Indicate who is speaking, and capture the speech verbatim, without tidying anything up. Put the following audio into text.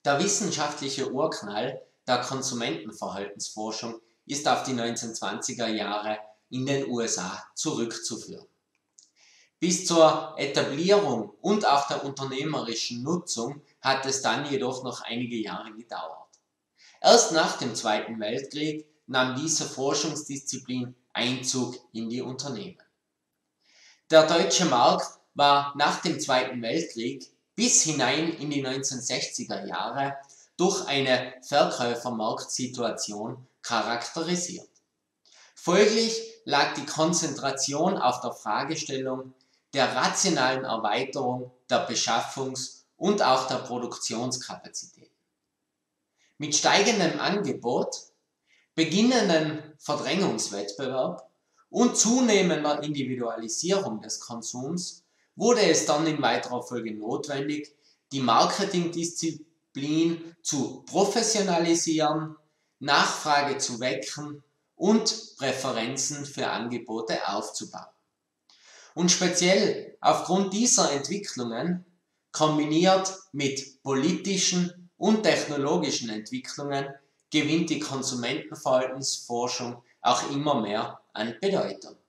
Speaker 1: Der wissenschaftliche Urknall der Konsumentenverhaltensforschung ist auf die neunzehnhundertzwanziger Jahre in den U S A zurückzuführen. Bis zur Etablierung und auch der unternehmerischen Nutzung hat es dann jedoch noch einige Jahre gedauert. Erst nach dem Zweiten Weltkrieg nahm diese Forschungsdisziplin Einzug in die Unternehmen. Der deutsche Markt war nach dem Zweiten Weltkrieg bis hinein in die neunzehnhundertsechziger Jahre durch eine Verkäufermarktsituation charakterisiert. Folglich lag die Konzentration auf der Fragestellung der rationalen Erweiterung der Beschaffungs- und auch der Produktionskapazitäten. Mit steigendem Angebot, beginnendem Verdrängungswettbewerb und zunehmender Individualisierung des Konsums wurde es dann in weiterer Folge notwendig, die Marketingdisziplin zu professionalisieren, Nachfrage zu wecken und Präferenzen für Angebote aufzubauen. Und speziell aufgrund dieser Entwicklungen, kombiniert mit politischen und technologischen Entwicklungen, gewinnt die Konsumentenverhaltensforschung auch immer mehr an Bedeutung.